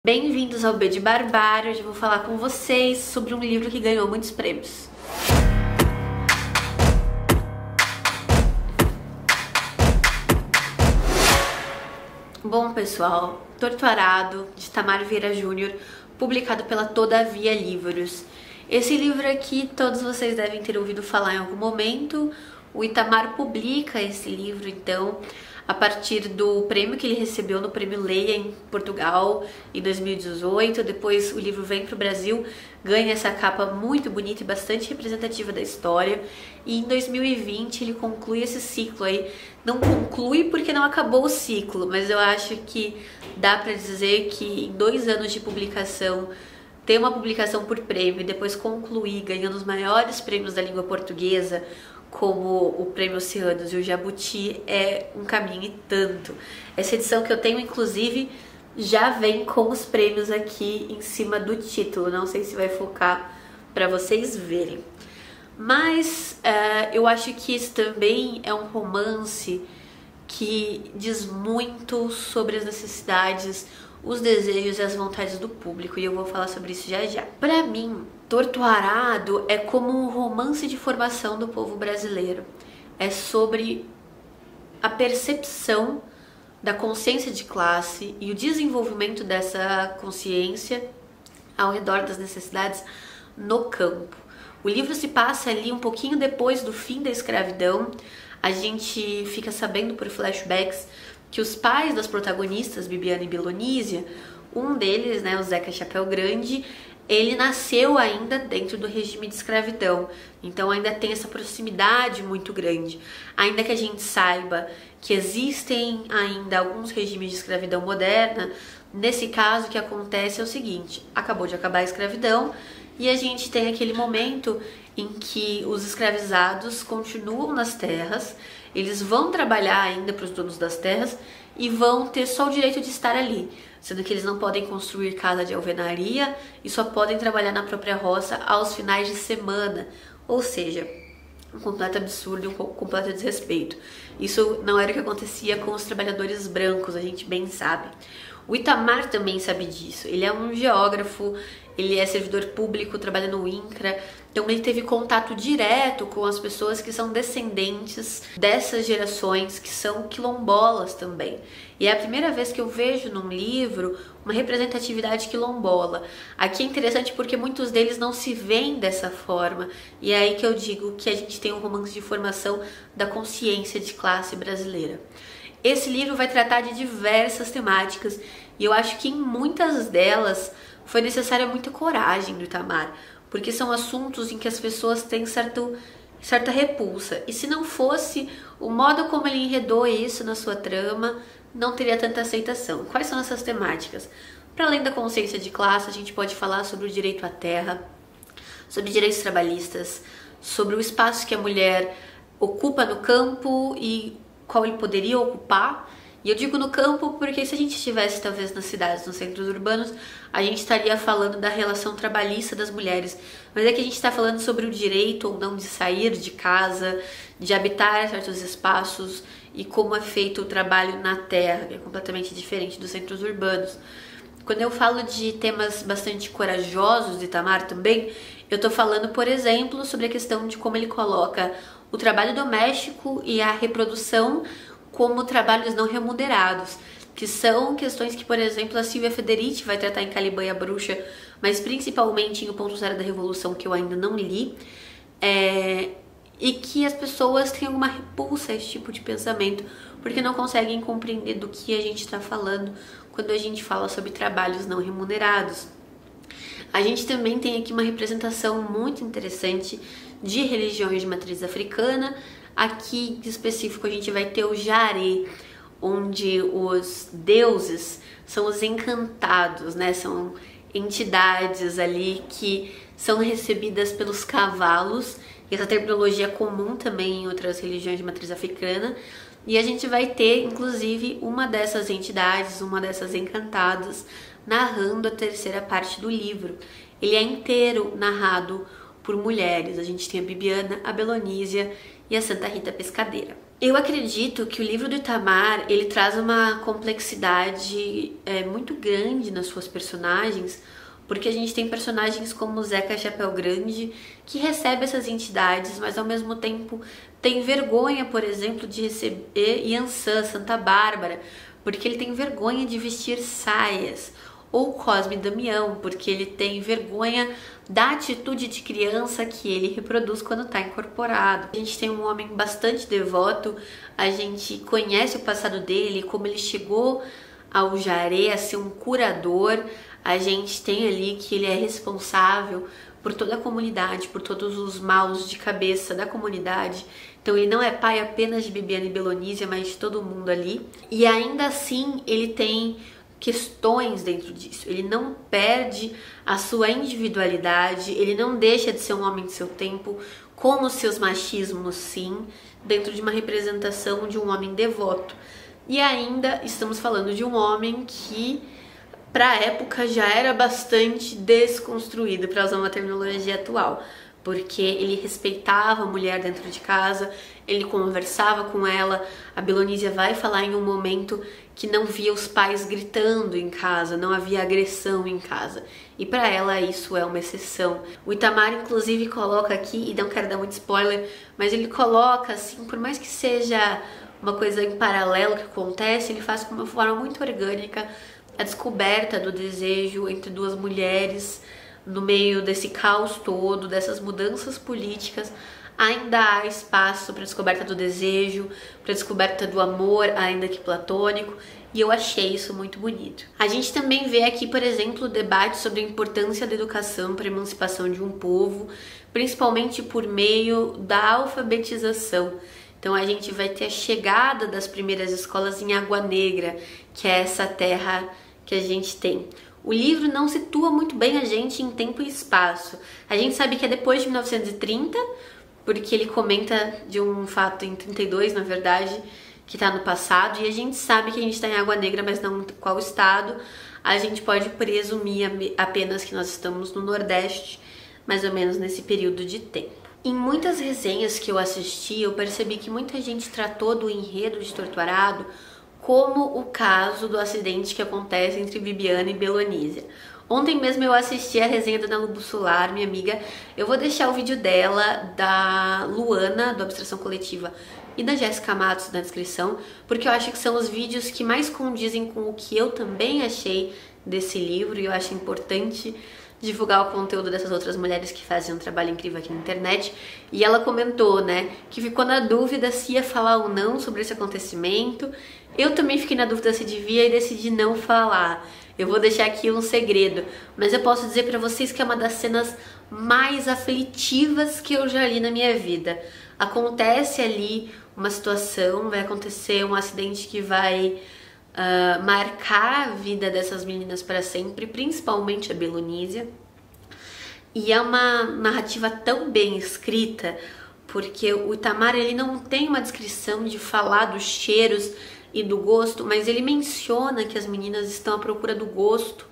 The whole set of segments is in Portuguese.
Bem-vindos ao B de Barbário. Hoje eu vou falar com vocês sobre um livro que ganhou muitos prêmios. Bom, pessoal, Torto Arado, de Tamar Vieira Júnior, publicado pela Todavia Livros. Esse livro aqui todos vocês devem ter ouvido falar em algum momento. O Itamar publica esse livro, então, a partir do prêmio que ele recebeu no Prêmio Leia em Portugal em 2018. Depois o livro vem para o Brasil, ganha essa capa muito bonita e bastante representativa da história. E em 2020 ele conclui esse ciclo aí. Não conclui porque não acabou o ciclo, mas eu acho que dá para dizer que em 2 anos de publicação, ter uma publicação por prêmio e depois concluir ganhando os maiores prêmios da língua portuguesa, como o Prêmio Oceanos e o Jabuti, é um caminho e tanto. Essa edição que eu tenho, inclusive, já vem com os prêmios aqui em cima do título. Não sei se vai focar para vocês verem. Mas eu acho que esse também é um romance que diz muito sobre as necessidades, os desejos e as vontades do público, e eu vou falar sobre isso já já. Pra mim, Torto Arado é como um romance de formação do povo brasileiro. É sobre a percepção da consciência de classe e o desenvolvimento dessa consciência ao redor das necessidades no campo. O livro se passa ali um pouquinho depois do fim da escravidão. A gente fica sabendo por flashbacks que os pais das protagonistas, Bibiana e Belonísia, um deles, né, o Zeca Chapéu Grande, ele nasceu ainda dentro do regime de escravidão, então ainda tem essa proximidade muito grande. Ainda que a gente saiba que existem ainda alguns regimes de escravidão moderna, nesse caso o que acontece é o seguinte: acabou de acabar a escravidão e a gente tem aquele momento em que os escravizados continuam nas terras, eles vão trabalhar ainda para os donos das terras e vão ter só o direito de estar ali, sendo que eles não podem construir casa de alvenaria e só podem trabalhar na própria roça aos finais de semana. Ou seja, um completo absurdo e um completo desrespeito. Isso não era o que acontecia com os trabalhadores brancos, a gente bem sabe. O Itamar também sabe disso. Ele é um geógrafo, ele é servidor público, trabalha no INCRA, então ele teve contato direto com as pessoas que são descendentes dessas gerações, que são quilombolas também. E é a primeira vez que eu vejo num livro uma representatividade quilombola. Aqui é interessante porque muitos deles não se veem dessa forma, e é aí que eu digo que a gente tem um romance de formação da consciência de classe brasileira. Esse livro vai tratar de diversas temáticas e eu acho que em muitas delas foi necessária muita coragem do Itamar, porque são assuntos em que as pessoas têm certa repulsa. E se não fosse o modo como ele enredou isso na sua trama, não teria tanta aceitação. Quais são essas temáticas? Para além da consciência de classe, a gente pode falar sobre o direito à terra, sobre direitos trabalhistas, sobre o espaço que a mulher ocupa no campo e qual ele poderia ocupar. E eu digo no campo porque se a gente estivesse talvez nas cidades, nos centros urbanos, a gente estaria falando da relação trabalhista das mulheres. Mas é que a gente está falando sobre o direito ou não de sair de casa, de habitar certos espaços e como é feito o trabalho na terra, que é completamente diferente dos centros urbanos. Quando eu falo de temas bastante corajosos de Itamar também, eu estou falando, por exemplo, sobre a questão de como ele coloca o trabalho doméstico e a reprodução como trabalhos não remunerados, que são questões que, por exemplo, a Silvia Federici vai tratar em Caliban e a Bruxa, mas principalmente em O Ponto Zero da Revolução, que eu ainda não li, e que as pessoas têm alguma repulsa a esse tipo de pensamento, porque não conseguem compreender do que a gente está falando quando a gente fala sobre trabalhos não remunerados. A gente também tem aqui uma representação muito interessante de religiões de matriz africana. Aqui, em específico, a gente vai ter o Jaré, onde os deuses são os encantados, né? São entidades ali que são recebidas pelos cavalos. E essa terminologia é comum também em outras religiões de matriz africana. E a gente vai ter, inclusive, uma dessas entidades, uma dessas encantadas, narrando a terceira parte do livro. Ele é inteiro narrado por mulheres. A gente tem a Bibiana, a Belonísia e a Santa Rita Pescadeira. Eu acredito que o livro do Itamar, ele traz uma complexidade muito grande nas suas personagens, porque a gente tem personagens como o Zeca Chapéu Grande, que recebe essas entidades, mas ao mesmo tempo tem vergonha, por exemplo, de receber Iansã, Santa Bárbara, porque ele tem vergonha de vestir saias. Ou Cosme Damião, porque ele tem vergonha da atitude de criança que ele reproduz quando está incorporado. A gente tem um homem bastante devoto, a gente conhece o passado dele, como ele chegou ao Jaré a ser um curador, a gente tem ali que ele é responsável por toda a comunidade, por todos os maus de cabeça da comunidade. Então ele não é pai apenas de Bibiana e Belonísia, mas de todo mundo ali. E ainda assim ele tem questões dentro disso. Ele não perde a sua individualidade, ele não deixa de ser um homem de seu tempo, com os seus machismos, sim, dentro de uma representação de um homem devoto. E ainda estamos falando de um homem que, para a época, já era bastante desconstruído, para usar uma terminologia atual, porque ele respeitava a mulher dentro de casa, ele conversava com ela. A Belonísia vai falar em um momento que não via os pais gritando em casa, não havia agressão em casa. E para ela isso é uma exceção. O Itamar inclusive coloca aqui, e não quero dar muito spoiler, mas ele coloca assim, por mais que seja uma coisa em paralelo que acontece, ele faz de uma forma muito orgânica a descoberta do desejo entre duas mulheres no meio desse caos todo, dessas mudanças políticas. Ainda há espaço para a descoberta do desejo, para a descoberta do amor, ainda que platônico, e eu achei isso muito bonito. A gente também vê aqui, por exemplo, o debate sobre a importância da educação para a emancipação de um povo, principalmente por meio da alfabetização. Então a gente vai ter a chegada das primeiras escolas em Água Negra, que é essa terra que a gente tem. O livro não situa muito bem a gente em tempo e espaço. A gente sabe que é depois de 1930, porque ele comenta de um fato em 32, na verdade, que está no passado, e a gente sabe que a gente está em Água Negra, mas não qual estado. A gente pode presumir apenas que nós estamos no Nordeste, mais ou menos nesse período de tempo. Em muitas resenhas que eu assisti, eu percebi que muita gente tratou do enredo de Torto Arado como o caso do acidente que acontece entre Bibiana e Belonísia. Ontem mesmo eu assisti a resenha da Ana Lu Solar, minha amiga. Eu vou deixar o vídeo dela, da Luana, do Abstração Coletiva, e da Jéssica Matos na descrição, porque eu acho que são os vídeos que mais condizem com o que eu também achei desse livro, e eu acho importante divulgar o conteúdo dessas outras mulheres que fazem um trabalho incrível aqui na internet. E ela comentou, né, que ficou na dúvida se ia falar ou não sobre esse acontecimento. Eu também fiquei na dúvida se devia e decidi não falar. Eu vou deixar aqui um segredo, mas eu posso dizer pra vocês que é uma das cenas mais aflitivas que eu já li na minha vida. Acontece ali uma situação, vai acontecer um acidente que vai marcar a vida dessas meninas para sempre, principalmente a Belonísia. E é uma narrativa tão bem escrita, porque o Itamar ele não tem uma descrição de falar dos cheiros e do gosto, mas ele menciona que as meninas estão à procura do gosto.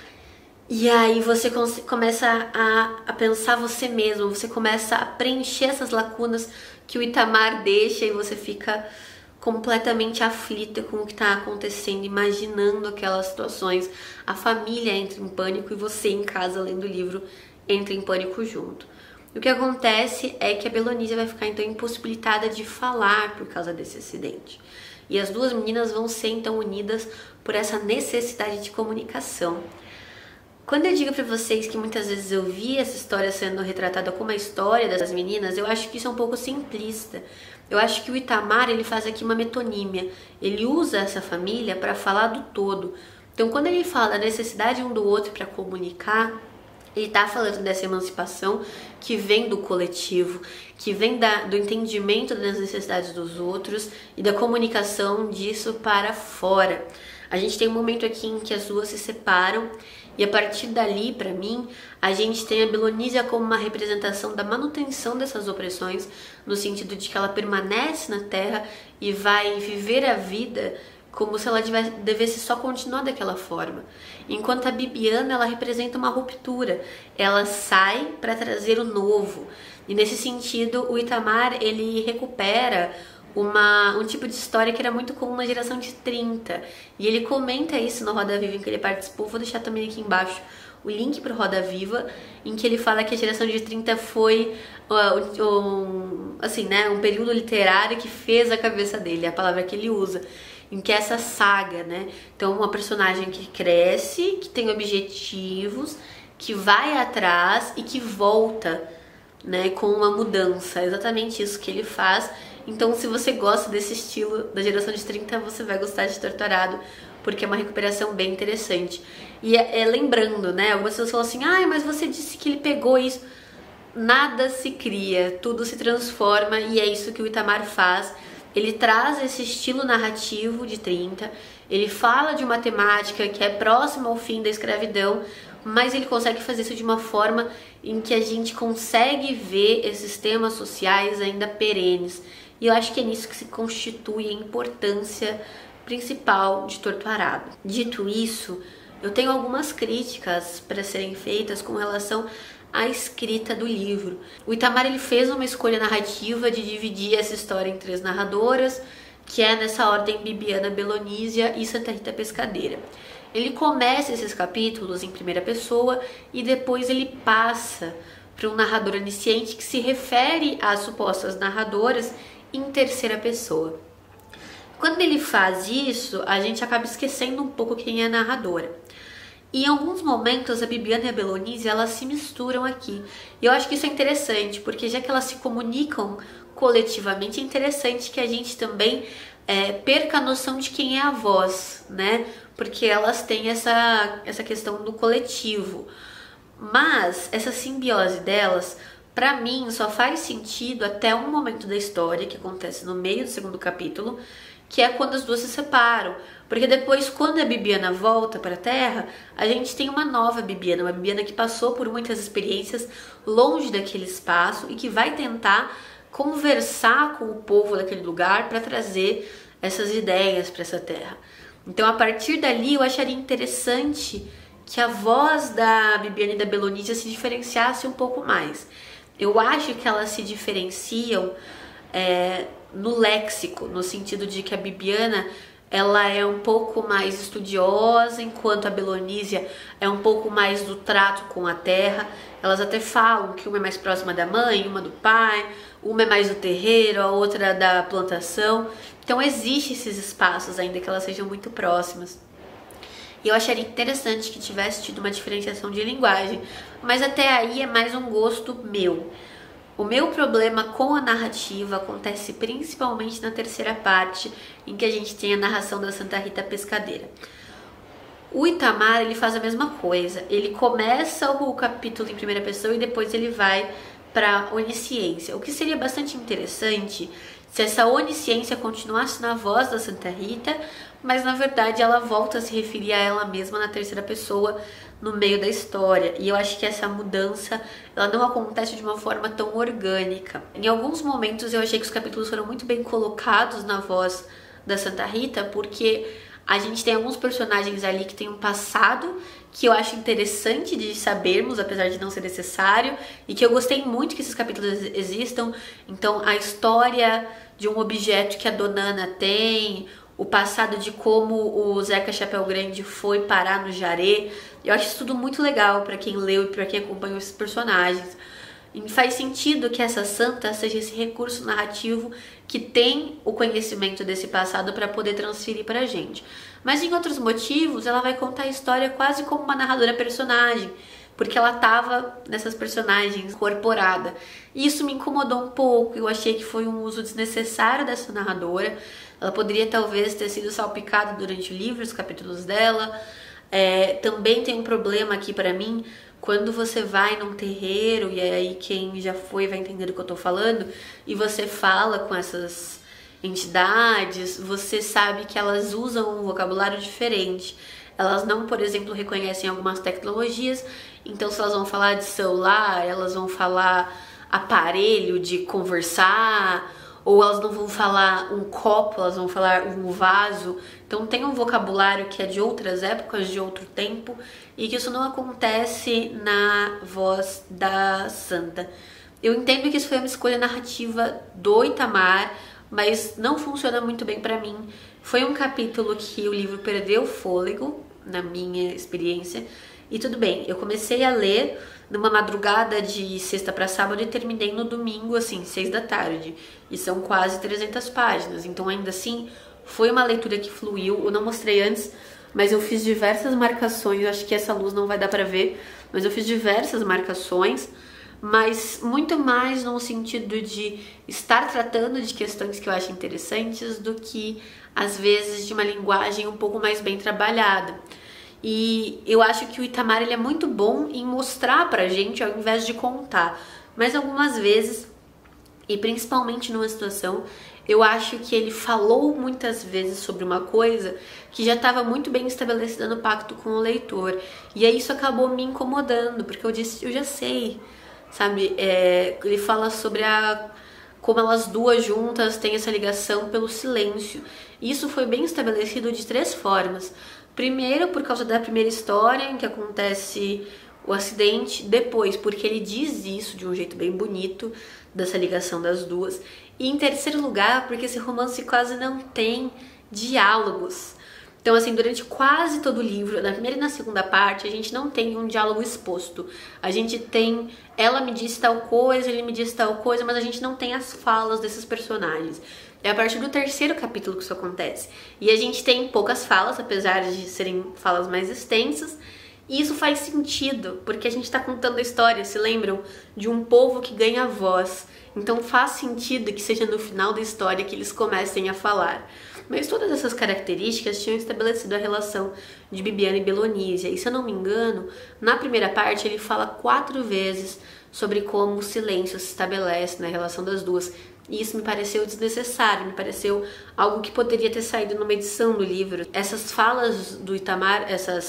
E aí você começa a pensar você mesmo, você começa a preencher essas lacunas que o Itamar deixa, e você fica completamente aflita com o que está acontecendo, imaginando aquelas situações. A família entra em pânico e você em casa lendo o livro entra em pânico junto. O que acontece é que a Belonísia vai ficar então impossibilitada de falar por causa desse acidente. E as duas meninas vão ser então unidas por essa necessidade de comunicação. Quando eu digo pra vocês que muitas vezes eu vi essa história sendo retratada como a história das meninas, eu acho que isso é um pouco simplista. Eu acho que o Itamar ele faz aqui uma metonímia. Ele usa essa família para falar do todo. Então quando ele fala da necessidade um do outro para comunicar, ele tá falando dessa emancipação que vem do coletivo, que vem do entendimento das necessidades dos outros e da comunicação disso para fora. A gente tem um momento aqui em que as duas se separam, e a partir dali, para mim, a gente tem a Belonísia como uma representação da manutenção dessas opressões, no sentido de que ela permanece na Terra e vai viver a vida como se ela devesse só continuar daquela forma. Enquanto a Bibiana, ela representa uma ruptura, ela sai para trazer o novo. E nesse sentido, o Itamar, ele recupera um tipo de história que era muito comum na geração de 30. E ele comenta isso no Roda Viva em que ele participou. Vou deixar também aqui embaixo o link para o Roda Viva, em que ele fala que a geração de 30 foi um período literário que fez a cabeça dele, é a palavra que ele usa, em que essa saga, né? Então, uma personagem que cresce, que tem objetivos, que vai atrás e que volta, né, com uma mudança. É exatamente isso que ele faz. Então, se você gosta desse estilo da geração de 30, você vai gostar de Torturado, porque é uma recuperação bem interessante. E lembrando, né, algumas pessoas falam assim, mas você disse que ele pegou isso. Nada se cria, tudo se transforma, e é isso que o Itamar faz. Ele traz esse estilo narrativo de 30, ele fala de uma temática que é próxima ao fim da escravidão, mas ele consegue fazer isso de uma forma em que a gente consegue ver esses temas sociais ainda perenes. E eu acho que é nisso que se constitui a importância principal de Torturado. Dito isso, eu tenho algumas críticas para serem feitas com relação à escrita do livro. O Itamar ele fez uma escolha narrativa de dividir essa história em 3 narradoras, que é nessa ordem Bibiana Belonísia e Santa Rita Pescadeira. Ele começa esses capítulos em primeira pessoa e depois ele passa para um narrador onisciente que se refere às supostas narradoras em terceira pessoa. Quando ele faz isso, a gente acaba esquecendo um pouco quem é a narradora. E em alguns momentos, a Bibiana e a Belonísia, elas se misturam aqui. E eu acho que isso é interessante, porque já que elas se comunicam coletivamente, é interessante que a gente também perca a noção de quem é a voz, né? Porque elas têm essa questão do coletivo. Mas essa simbiose delas, pra mim, só faz sentido até um momento da história, que acontece no meio do 2º capítulo, que é quando as duas se separam. Porque depois, quando a Bibiana volta para a Terra, a gente tem uma nova Bibiana, uma Bibiana que passou por muitas experiências longe daquele espaço e que vai tentar conversar com o povo daquele lugar para trazer essas ideias para essa Terra. Então, a partir dali, eu acharia interessante que a voz da Bibiana e da Belonísia se diferenciasse um pouco mais. Eu acho que elas se diferenciam no léxico, no sentido de que a Bibiana ela é um pouco mais estudiosa, enquanto a Belonísia é um pouco mais do trato com a terra. Elas até falam que uma é mais próxima da mãe, uma do pai, uma é mais do terreiro, a outra da plantação. Então existem esses espaços, ainda que elas sejam muito próximas. E eu acharia interessante que tivesse tido uma diferenciação de linguagem, mas até aí é mais um gosto meu. O meu problema com a narrativa acontece principalmente na terceira parte, em que a gente tem a narração da Santa Rita Pescadeira. O Itamar, ele faz a mesma coisa. Ele começa o capítulo em primeira pessoa e depois ele vai para onisciência. O que seria bastante interessante se essa onisciência continuasse na voz da Santa Rita, mas na verdade ela volta a se referir a ela mesma na terceira pessoa no meio da história. E eu acho que essa mudança ela não acontece de uma forma tão orgânica. Em alguns momentos eu achei que os capítulos foram muito bem colocados na voz da Santa Rita, porque a gente tem alguns personagens ali que têm um passado que eu acho interessante de sabermos, apesar de não ser necessário, e que eu gostei muito que esses capítulos existam. Então, a história de um objeto que a Dona Ana tem, o passado de como o Zeca Chapéu Grande foi parar no Jaré. Eu acho isso tudo muito legal para quem leu e para quem acompanhou esses personagens. E faz sentido que essa santa seja esse recurso narrativo que tem o conhecimento desse passado para poder transferir para a gente. Mas em outros motivos, ela vai contar a história quase como uma narradora personagem, porque ela estava nessas personagens incorporada. E isso me incomodou um pouco. Eu achei que foi um uso desnecessário dessa narradora. Ela poderia talvez ter sido salpicada durante o livro, os capítulos dela. Também tem um problema aqui para mim, quando você vai num terreiro, e aí quem já foi vai entender do que eu tô falando, e você fala com essas entidades, você sabe que elas usam um vocabulário diferente. Elas não, por exemplo, reconhecem algumas tecnologias, então se elas vão falar de celular, elas vão falar aparelho de conversar, ou elas não vão falar um copo, elas vão falar um vaso. Então tem um vocabulário que é de outras épocas, de outro tempo, e que isso não acontece na voz da santa. Eu entendo que isso foi uma escolha narrativa do Itamar, mas não funciona muito bem pra mim. Foi um capítulo que o livro perdeu o fôlego, na minha experiência, e tudo bem, eu comecei a ler numa madrugada de sexta para sábado e terminei no domingo, assim, 6 da tarde, e são quase 300 páginas, então ainda assim foi uma leitura que fluiu. Eu não mostrei antes, mas eu fiz diversas marcações, acho que essa luz não vai dar pra ver, mas eu fiz diversas marcações, mas muito mais no sentido de estar tratando de questões que eu acho interessantes do que, às vezes, de uma linguagem um pouco mais bem trabalhada. E eu acho que o Itamar ele é muito bom em mostrar pra gente ao invés de contar, mas algumas vezes, e principalmente numa situação, eu acho que ele falou muitas vezes sobre uma coisa que já estava muito bem estabelecida no pacto com o leitor. E aí isso acabou me incomodando, porque eu disse, eu já sei, sabe? Ele fala sobre como elas duas juntas têm essa ligação pelo silêncio. E isso foi bem estabelecido de 3 formas. Primeiro, por causa da primeira história, em que acontece o acidente. Depois, porque ele diz isso de um jeito bem bonito, dessa ligação das duas. E em terceiro lugar, porque esse romance quase não tem diálogos. Então, assim, durante quase todo o livro, na primeira e na segunda parte, a gente não tem um diálogo exposto. A gente tem, ela me disse tal coisa, ele me disse tal coisa, mas a gente não tem as falas desses personagens. É a partir do 3º capítulo que isso acontece. E a gente tem poucas falas, apesar de serem falas mais extensas. E isso faz sentido, porque a gente está contando a história, se lembram? De um povo que ganha voz. Então faz sentido que seja no final da história que eles comecem a falar. Mas todas essas características tinham estabelecido a relação de Bibiana e Belonísia. E se eu não me engano, na primeira parte ele fala 4 vezes sobre como o silêncio se estabelece na relação das duas. E isso me pareceu desnecessário, me pareceu algo que poderia ter saído numa edição do livro. Essas falas do Itamar,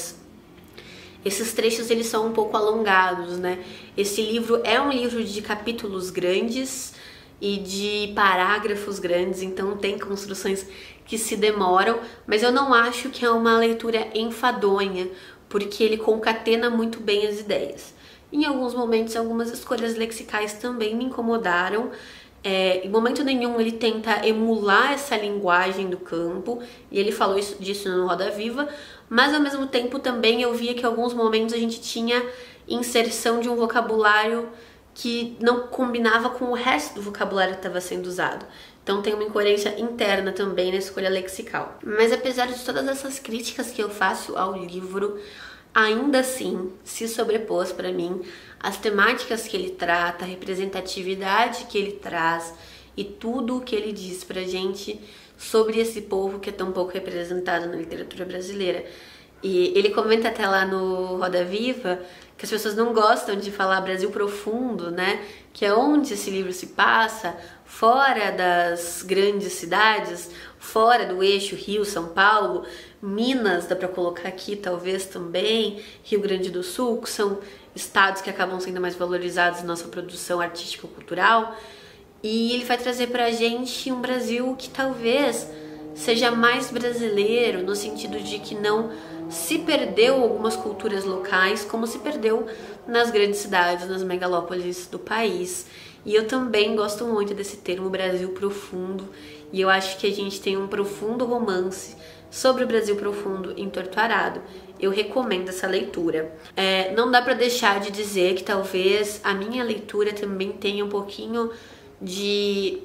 esses trechos, eles são um pouco alongados, né? Esse livro é um livro de capítulos grandes e de parágrafos grandes, então tem construções que se demoram, mas eu não acho que é uma leitura enfadonha, porque ele concatena muito bem as ideias. Em alguns momentos, algumas escolhas lexicais também me incomodaram. Em momento nenhum ele tenta emular essa linguagem do campo, e ele falou disso no Roda Viva, mas ao mesmo tempo também eu via que em alguns momentos a gente tinha inserção de um vocabulário que não combinava com o resto do vocabulário que estava sendo usado. Então tem uma incoerência interna também na escolha lexical. Mas apesar de todas essas críticas que eu faço ao livro, ainda assim se sobrepôs para mim as temáticas que ele trata, a representatividade que ele traz e tudo o que ele diz pra gente sobre esse povo que é tão pouco representado na literatura brasileira. E ele comenta até lá no Roda Viva que as pessoas não gostam de falar Brasil profundo, né? Que é onde esse livro se passa, fora das grandes cidades, fora do eixo Rio, São Paulo, Minas, dá pra colocar aqui talvez também, Rio Grande do Sul, que são estados que acabam sendo mais valorizados na nossa produção artístico-cultural. E ele vai trazer pra gente um Brasil que talvez seja mais brasileiro, no sentido de que não se perdeu algumas culturas locais, como se perdeu nas grandes cidades, nas megalópolis do país. E eu também gosto muito desse termo Brasil profundo, e eu acho que a gente tem um profundo romance sobre o Brasil profundo em Torto Arado. Eu recomendo essa leitura. Não dá pra deixar de dizer que talvez a minha leitura também tenha um pouquinho de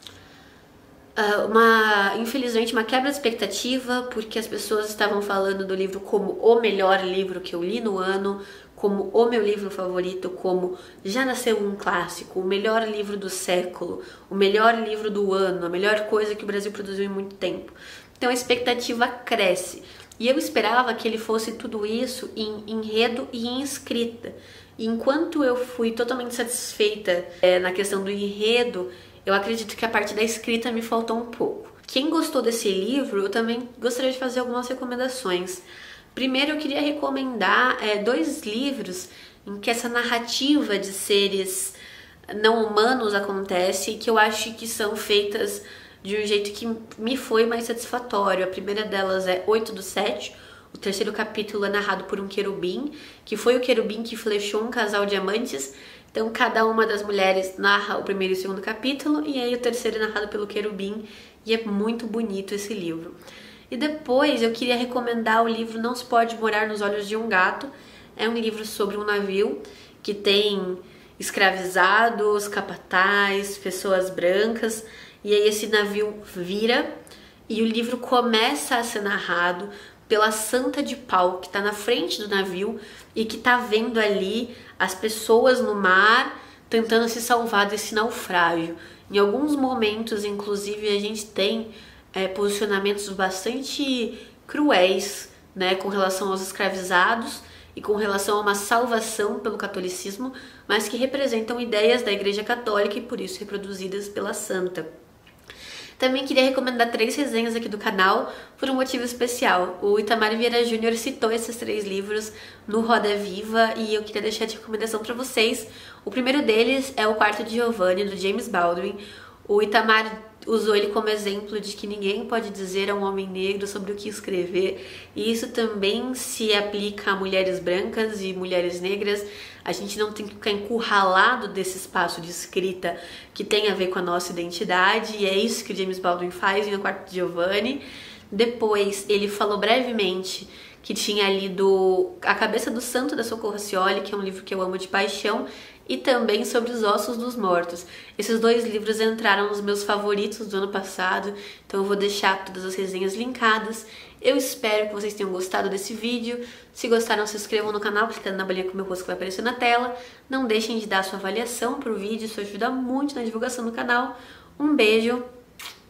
infelizmente, uma quebra de expectativa, porque as pessoas estavam falando do livro como o melhor livro que eu li no ano, como o meu livro favorito, como já nasceu um clássico, o melhor livro do século, o melhor livro do ano, a melhor coisa que o Brasil produziu em muito tempo. Então a expectativa cresce. E eu esperava que ele fosse tudo isso em enredo e em escrita. E enquanto eu fui totalmente satisfeita na questão do enredo, eu acredito que a parte da escrita me faltou um pouco. Quem gostou desse livro, eu também gostaria de fazer algumas recomendações. Primeiro, eu queria recomendar 2 livros em que essa narrativa de seres não humanos acontece e que eu acho que são feitas de um jeito que me foi mais satisfatório. A primeira delas é 8/7, O terceiro capítulo é narrado por um querubim, que foi o querubim que flechou um casal de amantes. Então, cada uma das mulheres narra o primeiro e o segundo capítulo, e aí o terceiro é narrado pelo querubim, e é muito bonito esse livro. E depois eu queria recomendar o livro Não Se Pode Morar nos Olhos de um Gato. É um livro sobre um navio que tem escravizados, capatazes, pessoas brancas, e aí esse navio vira e o livro começa a ser narrado pela Santa de Pau, que está na frente do navio e que está vendo ali as pessoas no mar tentando se salvar desse naufrágio. Em alguns momentos, inclusive, a gente tem posicionamentos bastante cruéis, né, com relação aos escravizados e com relação a uma salvação pelo catolicismo, mas que representam ideias da Igreja Católica e por isso reproduzidas pela Santa. Também queria recomendar 3 resenhas aqui do canal por um motivo especial. O Itamar Vieira Júnior citou esses 3 livros no Roda Viva e eu queria deixar de recomendação para vocês. O primeiro deles é O Quarto de Giovanni, do James Baldwin. O Itamar usou ele como exemplo de que ninguém pode dizer a um homem negro sobre o que escrever, e isso também se aplica a mulheres brancas e mulheres negras. A gente não tem que ficar encurralado desse espaço de escrita que tem a ver com a nossa identidade, e é isso que o James Baldwin faz em O Quarto de Giovanni. Depois ele falou brevemente que tinha lido A Cabeça do Santo, da Socorro Scioli, que é um livro que eu amo de paixão, e também sobre Os Ossos dos Mortos. Esses 2 livros entraram nos meus favoritos do ano passado, então eu vou deixar todas as resenhas linkadas. Eu espero que vocês tenham gostado desse vídeo. Se gostaram, se inscrevam no canal clicando na bolinha com o meu rosto que vai aparecer na tela. Não deixem de dar sua avaliação pro vídeo, isso ajuda muito na divulgação do canal. Um beijo!